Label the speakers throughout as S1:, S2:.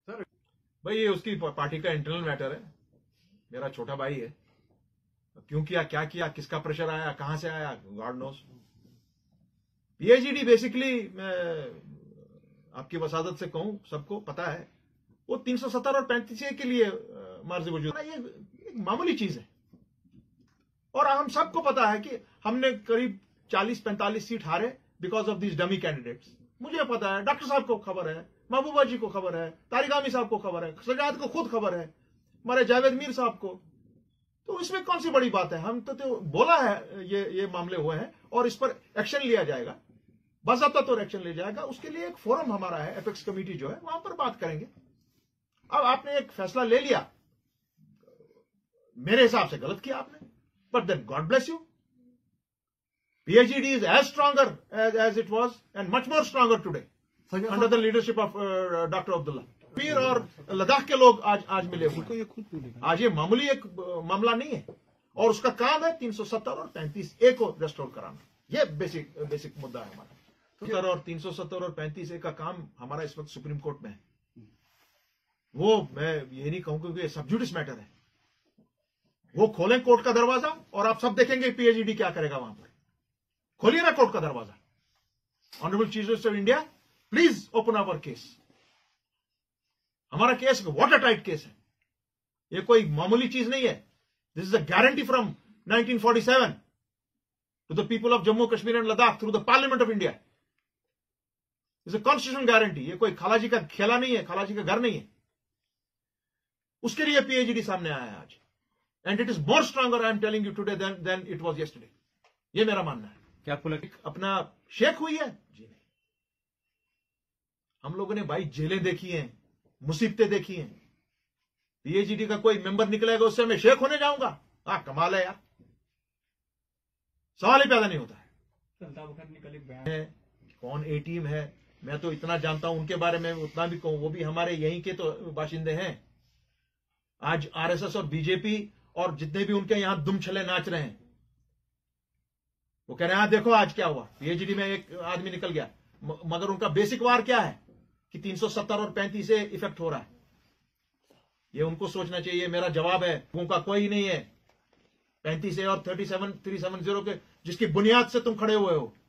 S1: Sir भाई ये उसकी पार्टी का इंटरनल मैटर है, मेरा छोटा भाई है। क्यों किया, क्या किया, किसका प्रेशर आया, कहां से आया, गॉड नोस। पीएचईडी बेसिकली आपकी वसादत से कहूं, सबको पता है वो 370 और 35A के लिए मर्ज वजूद, ये एक मामूली चीज है। और हम सबको पता है कि हमने करीब 40-45 सीट हारे because of this dummy candidates. मुझे पता है, डॉक्टर साहब को खबर है, महबूबा जी को खबर है, तारिक आमी साहब को खबर है, सजाद को खुद खबर है, हमारे जावेद मीर साहब को। तो इसमें कौन सी बड़ी बात है? हम तो बोला है ये मामले हुए हैं और इस पर एक्शन लिया जाएगा, बाज़ाब्ता तौर एक्शन लिया जाएगा। उसके लिए एक फोरम हमारा है, एपेक्स कमेटी जो है, वहां पर बात करेंगे। अब आपने एक फैसला ले लिया, मेरे हिसाब से गलत किया आपने, but then God bless you. PHED is as stronger as it was and much more stronger today under the leadership of Dr. Abdullah. Kashmir और लद्दाख के लोग आज मिले हुए हैं। आज ये मामूली एक मामला नहीं है और उसका काम है 370 और 35A को रेस्टोर कराना। ये बेसिक मुद्दा है हमारा। और 370 और 35A का काम हमारा इस वक्त सुप्रीम कोर्ट में है। वो मैं ये नहीं कहूंगा कि ये सब जुडिस मैटर है। वो खोलें कोर्ट का दरवाजा और आप सब देखेंगे PHED क्या करेगा वहां पर। खोलिए ना कोर्ट का दरवाजा। Honourable chief justice of India, please open our case. हमारा केस वाटर टाइट केस है, ये कोई मामूली चीज नहीं है। This is a guarantee from 1947 to the people of Jammu Kashmir and Ladakh through the parliament of India. Is a constitutional guarantee. ये कोई खालाजी का खेला नहीं है, खालाजी का घर नहीं है। उसके लिए PHED सामने आया है आज, and it is more stronger, I am telling you today than it was yesterday. ये मेरा मानना है।
S2: क्या आपको लगता
S1: अपना शेख हुई है? जी नहीं। हम लोगों ने भाई जेलें देखी हैं, मुसीबतें देखी हैं। PHED का कोई मेंबर निकलेगा उससे मैं शेख होने जाऊंगा? कमाल है यार, सवाल ही पैदा नहीं होता है। कौन A टीम है, मैं तो इतना जानता हूं, उनके बारे में उतना भी कहूं, वो भी हमारे यहीं के तो बाशिंदे हैं। आज RSS और BJP और जितने भी उनके यहां दुम छले नाच रहे हैं, वो कह रहे हैं देखो आज क्या हुआ, PHED में एक आदमी निकल गया। मगर उनका बेसिक वार क्या है कि 370 और 35A इफेक्ट हो रहा है। ये उनको सोचना चाहिए। मेरा जवाब है, उनका कोई नहीं है। 35A और 370 के जिसकी बुनियाद से तुम खड़े हुए हो,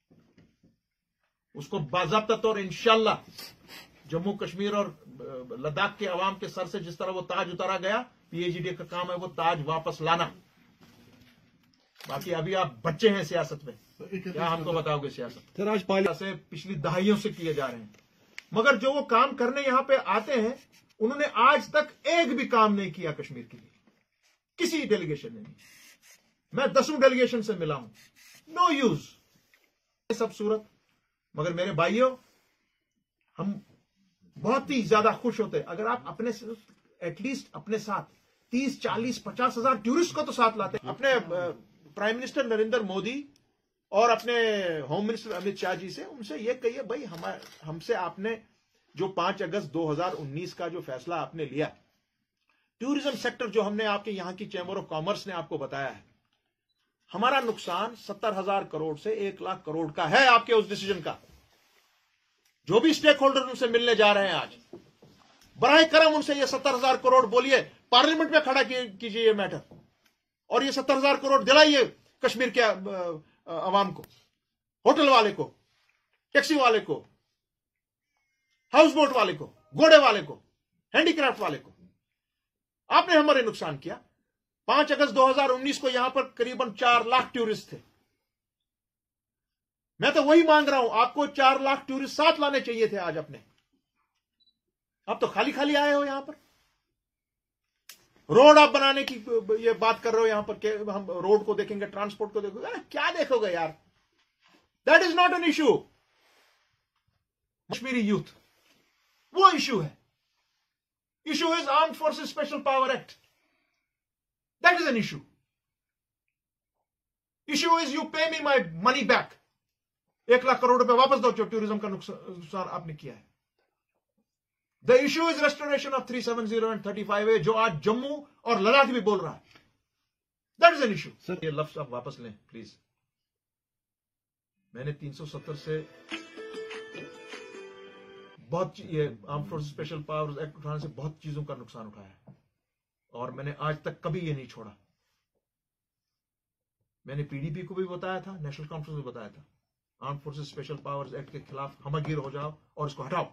S1: उसको बाज़ाब्ता तौर इंशाल्लाह जम्मू कश्मीर और लद्दाख के अवाम के सर से जिस तरह वो ताज उतारा गया, PHED का काम है वो ताज वापस लाना। बाकी अभी आप बच्चे हैं सियासत में, क्या हमको बताओगे सियासत?
S2: सर आज
S1: से पिछली दहाइयों से किए जा रहे हैं, मगर जो वो काम करने यहां पे आते हैं, उन्होंने आज तक एक भी काम नहीं किया कश्मीर के लिए, किसी डेलीगेशन ने नहीं। मैं 10 डेलीगेशन से मिला हूं, नो यूज सब सूरत। मगर मेरे भाइयों, हम बहुत ही ज्यादा खुश होते अगर आप अपने एटलीस्ट अपने साथ 30, 40, 50 हजार टूरिस्ट को तो साथ लाते। अपने प्राइम मिनिस्टर नरेंद्र मोदी और अपने होम मिनिस्टर अमित शाह जी से उनसे ये कहिए, भाई हमसे आपने जो 5 अगस्त 2019 का जो फैसला आपने लिया, टूरिज्म सेक्टर जो हमने आपके यहां की चैम्बर ऑफ कॉमर्स ने आपको बताया है, हमारा नुकसान 70,000 करोड़ से 1 लाख करोड़ का है आपके उस डिसीजन का। जो भी स्टेक होल्डर उनसे मिलने जा रहे हैं आज, बराए करम उनसे ये 70,000 करोड़ बोलिए, पार्लियामेंट में खड़ा कीजिए ये मैटर, और ये 70,000 करोड़ दिलाइए कश्मीर के अवाम को, होटल वाले को, टैक्सी वाले को, हाउस बोट वाले को, घोड़े वाले को, हैंडीक्राफ्ट वाले को। आपने हमारे नुकसान किया। 5 अगस्त 2019 को यहां पर करीबन 4 लाख टूरिस्ट थे। मैं तो वही मांग रहा हूं, आपको 4 लाख टूरिस्ट साथ लाने चाहिए थे आज अपने। आप तो खाली खाली आए हो यहां पर। रोड आप बनाने की ये बात कर रहे हो यहां पर, हम रोड को देखेंगे, ट्रांसपोर्ट को देखोगे, क्या देखोगे यार? That is not an issue. Kashmiri youth वो इश्यू है। Issue is armed forces special power act, that is an issue. Issue is you pay me my money back. 1 lakh crore रुपए वापस दो जो टूरिज्म का नुकसान आपने किया है। The issue is restoration of 370 and 35A, जो आज जम्मू और लद्दाख भी बोल रहा है। That is an issue. Sir ये लफ्ज आप वापस लें प्लीज। मैंने 370 से बहुत ये arm forces special powers act उठाने से बहुत चीजों का नुकसान उठाया है, और मैंने आज तक कभी ये नहीं छोड़ा। मैंने पीडीपी को भी बताया था, नेशनल कॉन्फ्रेंस में बताया था, arm forces special powers act के खिलाफ हमगिर हो जाओ और इसको हटाओ।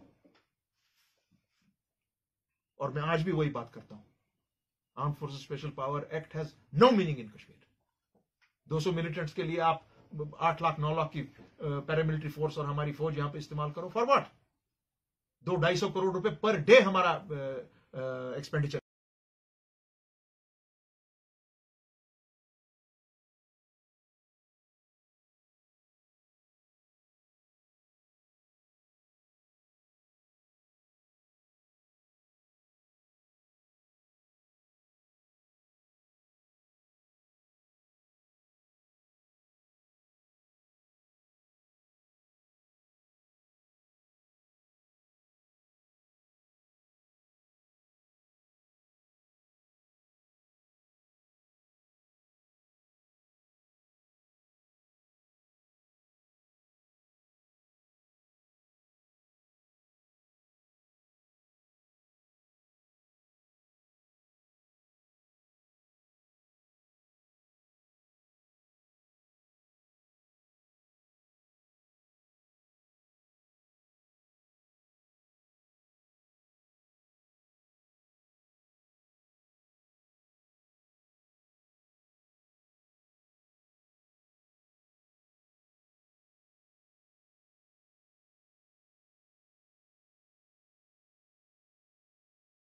S1: और मैं आज भी वही बात करता हूं, arm forces special power act has no meaning in Kashmir. 200 militants के लिए आप 8 लाख 9 लाख की पैरामिलिट्री फोर्स और हमारी फौज यहां पे इस्तेमाल करो, फॉर व्हाट? 200-250 करोड़ रुपए पर डे हमारा एक्सपेंडिचर